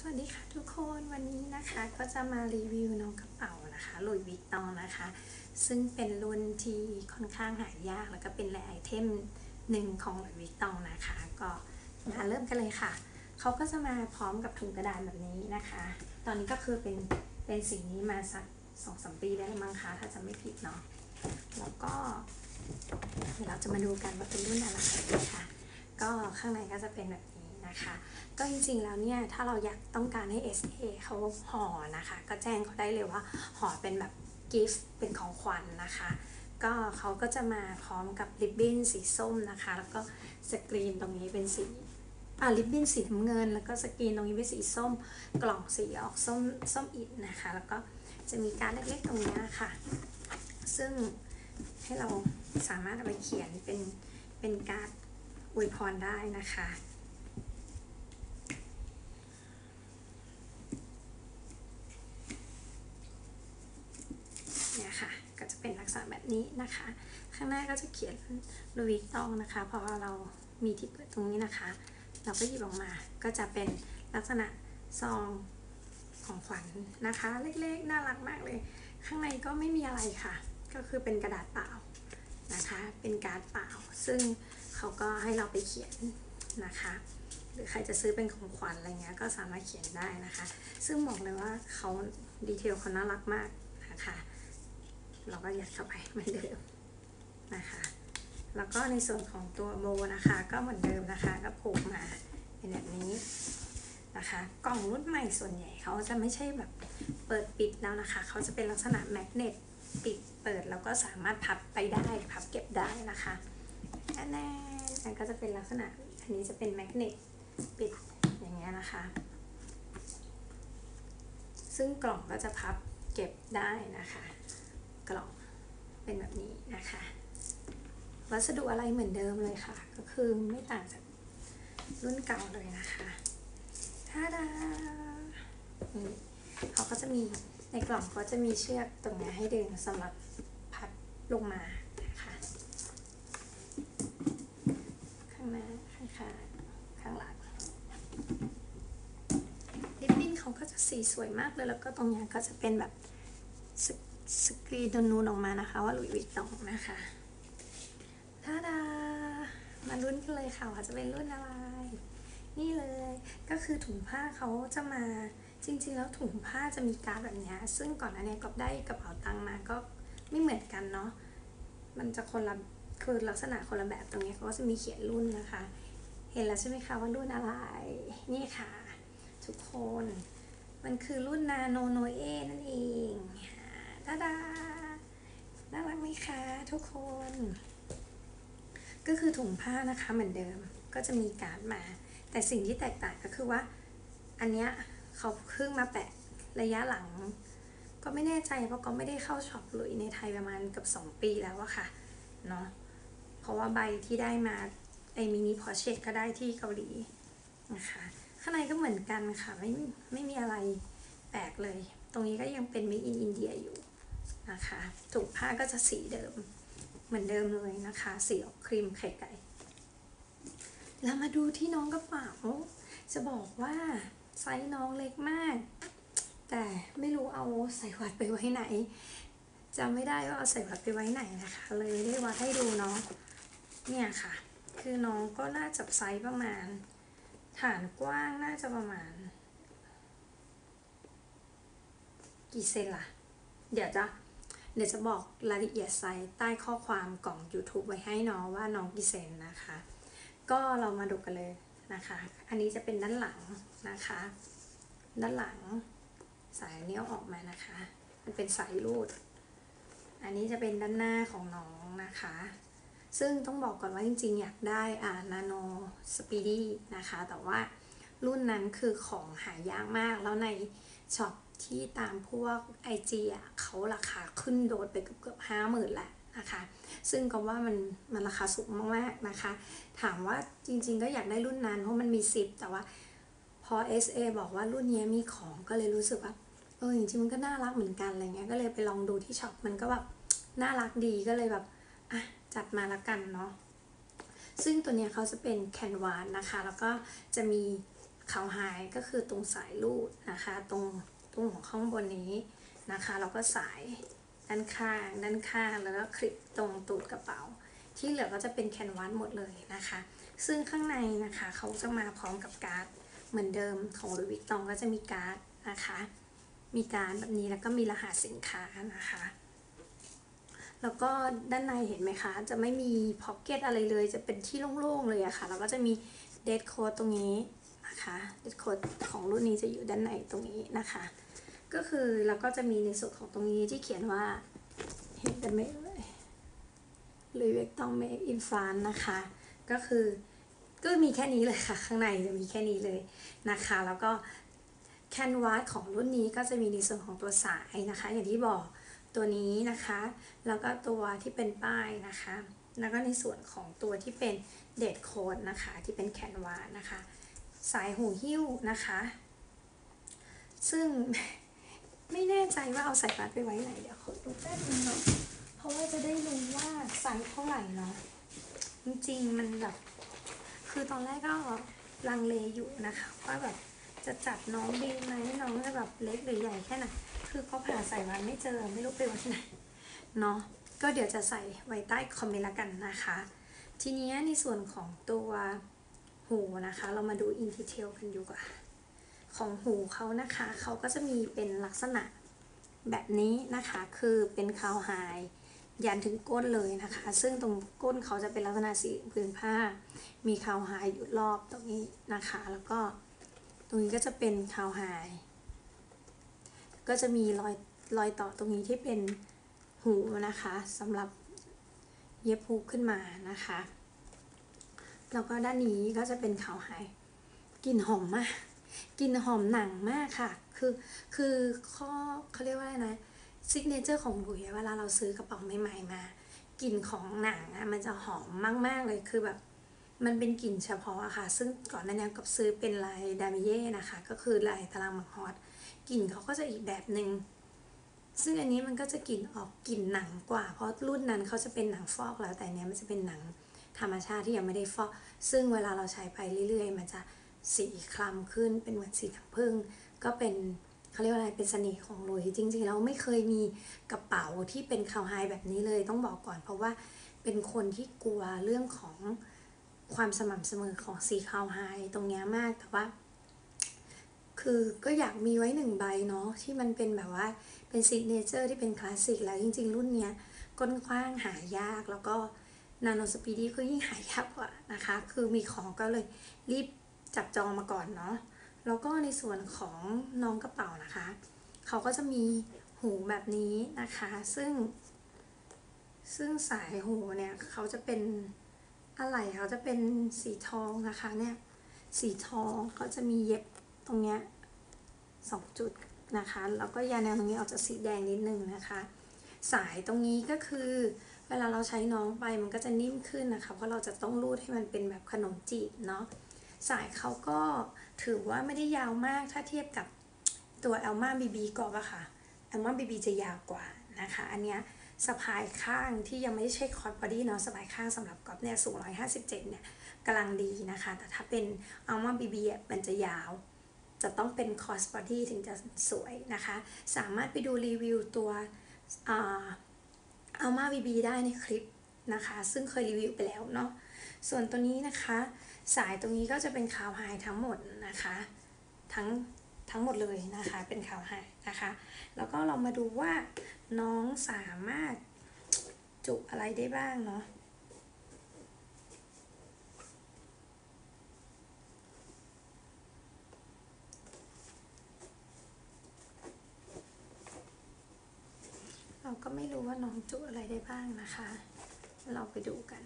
วัสดีค่ะทุกคนวันนี้นะคะก็จะมารีวิวน้องกระเป๋านะคะหลุยส์วิตตองนะคะซึ่งเป็นรุ่นที่ค่อนข้างหายากแล้วก็เป็นแรไอเทมหนึ่งของหลุยส์วิตตองนะคะก็มาเริ่มกันเลยค่ะเขาก็จะมาพร้อมกับถุงกระดาษแบบนี้นะคะตอนนี้ก็คือเป็นสีนี้มาสัก2-3 ปีได้แล้วมั้งคะถ้าจะไม่ผิดเนาะแล้วก็เดี๋ยวเราจะมาดูกันว่าเป็นรุ่นอะไรนะคะก็ข้างในก็จะเป็นแบบนี้นะคะก็จริงๆแล้วเนี่ยถ้าเราอยากต้องการให้ SA เขาห่อนะคะก็แจ้งเขาได้เลยว่าห่อเป็นแบบกิฟต์เป็นของขวัญนะคะก็เขาก็จะมาพร้อมกับริบบิ้นสีส้มนะคะแล้วก็สกรีนตรงนี้เป็นสีริบบิ้นสีน้ำเงินแล้วก็สกรีนตรงนี้เป็นสีส้มกล่องสีออกส้มอิฐนะคะแล้วก็จะมีการเล็กๆตรงนี้ค่ะซึ่งให้เราสามารถเอาไปเขียนเป็นการ์ดอวยพรได้นะคะเนี่ยค่ะก็จะเป็นลักษณะแบบนี้นะคะข้างหน้าก็จะเขียนหลุยส์วิตตองนะคะเพราะว่าเรามีที่เปิดตรงนี้นะคะเราก็หยิบออกมาก็จะเป็นลักษณะซองของขวัญนะคะเล็กๆน่ารักมากเลยข้างในก็ไม่มีอะไรค่ะก็คือเป็นกระดาษเปล่านะคะเป็นการ์ดเปล่าซึ่งเขาก็ให้เราไปเขียนนะคะหรือใครจะซื้อเป็นของขวัญอะไรเงี้ยก็สามารถเขียนได้นะคะซึ่งบอกเลยว่าเขาดีเทลเขาน่ารักมากนะคะเราก็ยัดเข้าไปเหมือนเดิมนะคะแล้วก็ในส่วนของตัวโบนะคะก็เหมือนเดิมนะคะก็ผูกมาเป็นแบบนี้นะคะกล่องรุ่นใหม่ส่วนใหญ่เขาจะไม่ใช่แบบเปิดปิดแล้วนะคะเขาจะเป็นลักษณะแมกเนตปิดเปิดแล้วก็สามารถพับไปได้พับเก็บได้นะคะอันนั้นก็จะเป็นลักษณะอันนี้จะเป็นแมกเนตปิดอย่างเงี้ยนะคะซึ่งกล่องก็จะพับเก็บได้นะคะกล่องเป็นแบบนี้นะคะวัสดุอะไรเหมือนเดิมเลยค่ะก็คือไม่ต่างจากรุ่นเก่าเลยนะคะท่าดานี่เขาก็จะมีในกล่องก็จะมีเชือกตรงนี้ให้ดึงสำหรับพับลงมานะคะข้างหน้าข้างข้างหลังริบบิ้นเขาก็จะสีสวยมากเลยแล้วก็ตรงนี้ก็จะเป็นแบบสกรีนนูนออกมานะคะว่าหลุยส์วิตตองนะคะท่าดามาลุ้นกันเลยค่ะว่าจะเป็นรุ่นอะไรนี่เลยก็คือถุงผ้าเขาจะมาจริงๆแล้วถุงผ้าจะมีการ์ดแบบนี้ซึ่งก่อนหน้านี้ก็ได้กระเป๋าตังค์มาก็ไม่เหมือนกันเนาะมันจะคนละคือลักษณะคนละแบบตรงนี้เขาก็จะมีเขียนรุ่นนะคะเห็นแล้วใช่ไหมคะว่ารุ่นอะไรนี่ค่ะทุกคนมันคือรุ่นนาโนโนเอนั่นเองตาดาน่ารักไหมคะทุกคนก็คือถุงผ้านะคะเหมือนเดิมก็จะมีการ์ดมาแต่สิ่งที่แตกต่างก็คือว่าอันเนี้ยเขาเพิ่งมาแปะระยะหลังก็ไม่แน่ใจเพราะก็ไม่ได้เข้าช็อปหลุยในไทยประมาณกับ2 ปีแล้วอะค่ะเนาะเพราะว่าใบที่ได้มาไอมินิพอเชตก็ได้ที่เกาหลีนะคะข้างในก็เหมือนกันค่ะไม่มีอะไรแปลกเลยตรงนี้ก็ยังเป็น Made in India อยู่นะคะถุงผ้าก็จะสีเดิมเหมือนเดิมเลยนะคะสีออกครีมไข่ไก่แล้วมาดูที่น้องกระเป๋าจะบอกว่าไซส์น้องเล็กมากแต่ไม่รู้เอาใส่วัดไปไว้ไหนจำไม่ได้ว่าเอาใส่วัดไปไว้ไหนนะคะเลยไม่ได้วัดให้ดูเนาะเนี่ยค่ะคือน้องก็น่าจะไซส์ประมาณฐานกว้างน่าจะประมาณกี่เซนล่ะเดี๋ยวจะบอกรายละเอียดไซส์ใต้ข้อความกล่อง YouTube ไว้ให้น้องว่าน้องกี่เซนนะคะก็เรามาดูกันเลยนะคะอันนี้จะเป็นด้านหลังนะคะด้านหลังสายเนี้ยออกมานะคะมันเป็นสายรูดอันนี้จะเป็นด้านหน้าของน้องนะคะซึ่งต้องบอกก่อนว่าจริงๆอยากได้นาโนสปีดี้นะคะแต่ว่ารุ่นนั้นคือของหายากมากแล้วในช็อปที่ตามพวกIGเขาราคาขึ้นโดดไปเกือบ50,000แหละนะคะซึ่งก็ว่ามันราคาสูงมากๆนะคะถามว่าจริงๆก็อยากได้รุ่นนั้นเพราะมันมี10แต่ว่าพอ SA บอกว่ารุ่นนี้มีของก็เลยรู้สึกว่าจริงๆมันก็น่ารักเหมือนกันอะไรเงี้ยก็เลยไปลองดูที่ช็อปมันก็แบบน่ารักดีก็เลยแบบจัดมาละกันเนาะซึ่งตัวนี้เขาจะเป็นแคนวาสนะคะแล้วก็จะมีเขาไฮก็คือตรงสายรูดนะคะตรงหัวข้างบนนี้นะคะเราก็สายด้านข้างแล้วก็คลิปตรงตูดกระเป๋าที่เหลือก็จะเป็นแคนวาสหมดเลยนะคะซึ่งข้างในนะคะเขาจะมาพร้อมกับการ์ดเหมือนเดิมของหลุยส์วิตตองก็จะมีการ์ดนะคะมีการ์ดแบบนี้แล้วก็มีรหัสสินค้านะคะแล้วก็ด้านในเห็นไหมคะจะไม่มีพ็อกเก็ตอะไรเลยจะเป็นที่โล่งๆเลยอะค่ะแล้วก็จะมีเดทโค้ดตรงนี้นะคะเดทโค้ดของรุ่นนี้จะอยู่ด้านในตรงนี้นะคะก็คือแล้วก็จะมีในส่วนของตรงนี้ที่เขียนว่าเห็นกันไหมเอ่ยหรือเวกตองเมคอินฟรานนะคะก็คือก็มีแค่นี้เลยค่ะข้างในจะมีแค่นี้เลยนะคะแล้วก็แคนวาสของรุ่นนี้ก็จะมีในส่วนของตัวสายนะคะอย่างที่บอกตัวนี้นะคะแล้วก็ตัวที่เป็นป้ายนะคะแล้วก็ในส่วนของตัวที่เป็นเดทโค้ดนะคะที่เป็นแคนวาสนะคะสายหูหิ้วนะคะซึ่ง ไม่แน่ใจว่าเอาสายรัดไปไว้ไหนเดี๋ยวขอดูแป๊บนึงเนาะเพราะว่าจะได้รู้ว่าไซส์เท่าไหร่เนาะจริงๆมันแบบคือตอนแรกก็ลังเลอยู่นะคะว่าแบบจะจับน้องดีไหมน้องจะแบบเล็กหรือใหญ่แค่ไหนคือเขาผ่าสายรัดไม่เจอไม่รู้ไปไว้ไหนเนาะก็เดี๋ยวจะใส่ไว้ใต้คอมเมนต์ละกันนะคะทีนี้ในส่วนของตัวหูนะคะเรามาดูอินดีเทลกันดีกว่าของหูเขานะคะเขาก็จะมีเป็นลักษณะแบบนี้นะคะคือเป็นคาวไฮยันถึงก้นเลยนะคะซึ่งตรงก้นเขาจะเป็นลักษณะสีพื้นผ้ามีคาวไฮอยู่รอบตรงนี้นะคะแล้วก็ตรงนี้ก็จะเป็นคาวไฮก็จะมีรอยต่อตรงนี้ที่เป็นหูนะคะสำหรับเย็บฮูกขึ้นมานะคะแล้วก็ด้านนี้ก็จะเป็นคาวไฮกลิ่นหอมมากกลิ่นหอมหนังมากค่ะคือข้อเขาเรียกว่าอะไรนะซิกเนเจอร์ของหลุยเวลาเราซื้อกระเป๋าใหม่ๆมากลิ่นของหนังอะมันจะหอมมากๆเลยคือแบบมันเป็นกลิ่นเฉพาะอะค่ะซึ่งก่อนหน้านี้กับซื้อเป็นลายดามิเย่นะคะก็คือลายตารางมังฮอตกลิ่นเขาก็จะอีกแบบหนึ่งซึ่งอันนี้มันก็จะกลิ่นออกกลิ่นหนังกว่าเพราะรุ่นนั้นเขาจะเป็นหนังฟอกแล้วแต่เนี้ยมันจะเป็นหนังธรรมชาติที่ยังไม่ได้ฟอกซึ่งเวลาเราใช้ไปเรื่อยๆมันจะสีคล้ำขึ้นเป็นเหมือนสีน้ำผึ้งก็เป็นเขาเรียกว่าอะไรเป็นเสน่ห์ของหลุยจริงๆแล้วไม่เคยมีกระเป๋าที่เป็นคาวไฮแบบนี้เลยต้องบอกก่อนเพราะว่าเป็นคนที่กลัวเรื่องของความสม่ำเสมอของสีคาวไฮตรงนี้มากแต่ว่าคือก็อยากมีไว้หนึ่งใบเนาะที่มันเป็นแบบว่าเป็นซิกเนเจอร์ที่เป็นคลาสสิกแล้วจริงๆรุ่นเนี้ยก้นกว้างหายากแล้วก็นาโนสปีดี้ก็ยิ่งหายากกว่านะคะคือมีของก็เลยรีบจับจองมาก่อนเนาะแล้วก็ในส่วนของน้องกระเป๋านะคะเขาก็จะมีหูแบบนี้นะคะซึ่งสายหูเนี่ยเขาจะเป็นอะไรเขาจะเป็นสีทองนะคะเนี่ยสีทองเขาจะมีเย็บตรงเนี้ย2 จุดนะคะแล้วก็ยาแนวตรงนี้ออกจากสีแดงนิดนึงนะคะสายตรงนี้ก็คือเวลาเราใช้น้องไปมันก็จะนิ่มขึ้นนะคะเพราะเราจะต้องรูดให้มันเป็นแบบขนมจีบเนาะสายเขาก็ถือว่าไม่ได้ยาวมากถ้าเทียบกับตัว Alma BB กอบอะค่ะ Alma BB จะยาวกว่านะคะอันเนี้ยสะพายข้างที่ยังไม่ใช่คอร์ดบอดี้เนาะสะพายข้างสำหรับกอบเนี่ยสูง157เนี่ยกำลังดีนะคะแต่ถ้าเป็น Alma BB มันจะยาวจะต้องเป็นคอร์สบอดี้ถึงจะสวยนะคะสามารถไปดูรีวิวตัวAlma BB ได้ในคลิปนะคะซึ่งเคยรีวิวไปแล้วเนาะส่วนตัวนี้นะคะสายตรงนี้ก็จะเป็นคาวไฮทั้งหมดนะคะทั้งหมดเลยนะคะเป็นคาวไฮนะคะแล้วก็เรามาดูว่าน้องสามารถจุอะไรได้บ้างเนาะเราก็ไม่รู้ว่าน้องจุอะไรได้บ้างนะคะเราไปดูกัน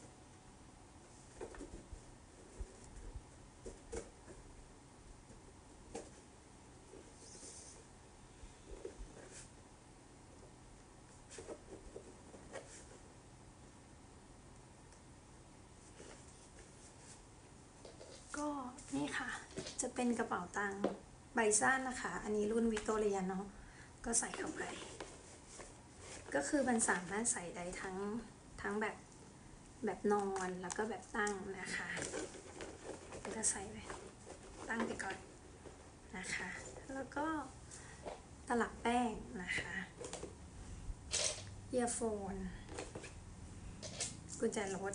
ก็นี่ค่ะจะเป็นกระเป๋าตังค์ใบสั้นนะคะอันนี้รุ่นวิกตอเรียเนาะก็ใส่เข้าไปก็คือมันสามารถใส่ได้ทั้งแบบนอนแล้วก็แบบตั้งนะคะก็ใส่ไปตั้งไปก่อนนะคะแล้วก็ตลับแป้งนะคะเอียร์โฟนกุญแจรถ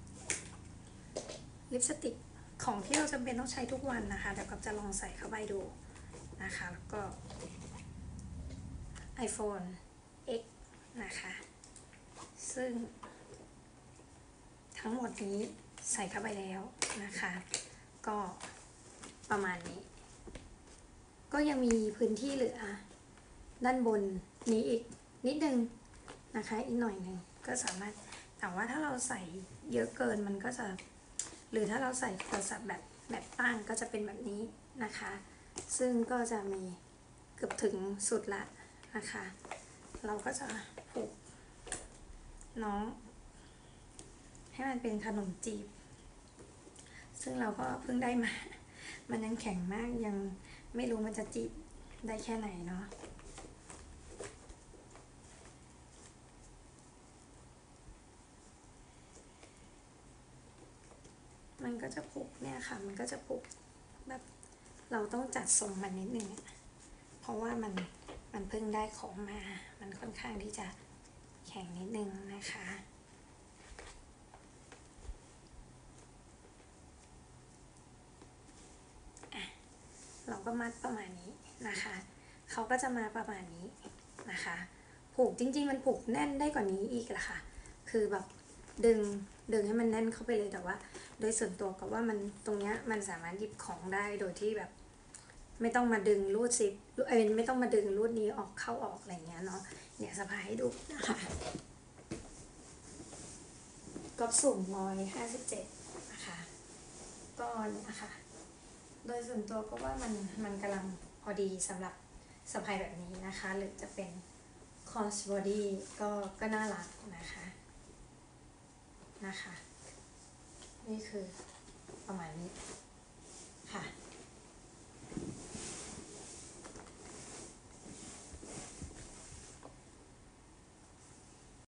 ลิปสติกของที่เราจำเป็นต้องใช้ทุกวันนะคะเดี๋ยวกับจะลองใส่เข้าไปดูนะคะแล้วก็ iPhone X นะคะซึ่งทั้งหมดนี้ใส่เข้าไปแล้วนะคะก็ประมาณนี้ก็ยังมีพื้นที่เหลือด้านบนนี้อีกนิดนึงนะคะอีกหน่อยหนึ่งก็สามารถแต่ว่าถ้าเราใส่เยอะเกินมันก็จะหรือถ้าเราใส่โทรศัพท์แบบตั้งก็จะเป็นแบบนี้นะคะซึ่งก็จะมีเกือบถึงสุดละนะคะเราก็จะผูกน้องให้มันเป็นขนมจีบซึ่งเราก็เพิ่งได้มามันยังแข็งมากยังไม่รู้มันจะจีบได้แค่ไหนเนาะมันก็จะผูกเนี่ยค่ะมันก็จะผูกแบบเราต้องจัดทรงมันนิดนึงเพราะว่ามันเพิ่งได้ของมามันค่อนข้างที่จะแข็งนิดนึงนะคะเราก็มัดประมาณนี้นะคะเขาก็จะมาประมาณนี้นะคะผูกจริงๆมันผูกแน่นได้กว่านี้อีกละค่ะคือแบบดึงให้มันแน่นเข้าไปเลยแต่ว่าโดยส่วนตัวกับว่ามันตรงเนี้ยมันสามารถหยิบของได้โดยที่แบบไม่ต้องมาดึงรูดซิปไม่ต้องมาดึงรูดนี้ออกเข้าออกอะไรเงี้ยเนาะเนี่ยสะพายให้ดูนะคะก็สูง157นะคะก็เนี่ยค่ะโดยส่วนตัวก็ว่ามันกำลังพอดีสำหรับสะพายแบบนี้นะคะหรือจะเป็นคอสบอดี้ก็น่ารักนะคะนี่คือประมาณนี้ค่ะ